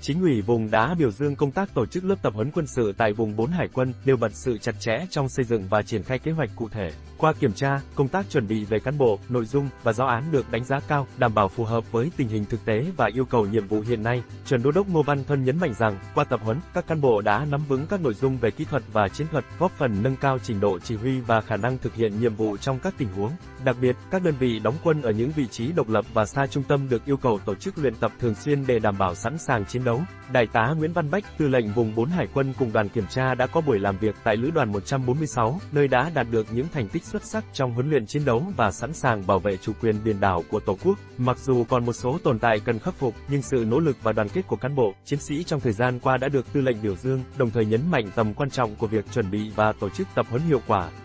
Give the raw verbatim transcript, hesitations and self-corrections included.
Chính ủy vùng đã biểu dương công tác tổ chức lớp tập huấn quân sự tại vùng bốn Hải quân, nêu bật sự chặt chẽ trong xây dựng và triển khai kế hoạch cụ thể. Qua kiểm tra, công tác chuẩn bị về cán bộ, nội dung và giáo án được đánh giá cao, đảm bảo phù hợp với tình hình thực tế và yêu cầu nhiệm vụ hiện nay. Chuẩn Đô đốc Ngô Văn Thuân nhấn mạnh rằng, qua tập huấn, các cán bộ đã nắm vững các nội dung về kỹ thuật và chiến thuật, góp phần nâng cao trình độ chỉ huy và khả năng thực hiện nhiệm vụ trong các tình huống. Đặc biệt, các đơn vị đóng quân ở những vị trí độc lập và xa trung tâm được yêu cầu tổ chức luyện tập thường xuyên để đảm bảo sẵn sàng chiến đấu. Đại tá Nguyễn Văn Bách, Tư lệnh vùng bốn Hải quân cùng đoàn kiểm tra đã có buổi làm việc tại Lữ đoàn một trăm bốn mươi sáu, nơi đã đạt được những thành tích xuất sắc trong huấn luyện chiến đấu và sẵn sàng bảo vệ chủ quyền biển đảo của Tổ quốc. Mặc dù còn một số tồn tại cần khắc phục, nhưng sự nỗ lực và đoàn kết của cán bộ, chiến sĩ trong thời gian qua đã được tư lệnh biểu dương, đồng thời nhấn mạnh tầm quan trọng của việc chuẩn bị và tổ chức tập huấn hiệu quả.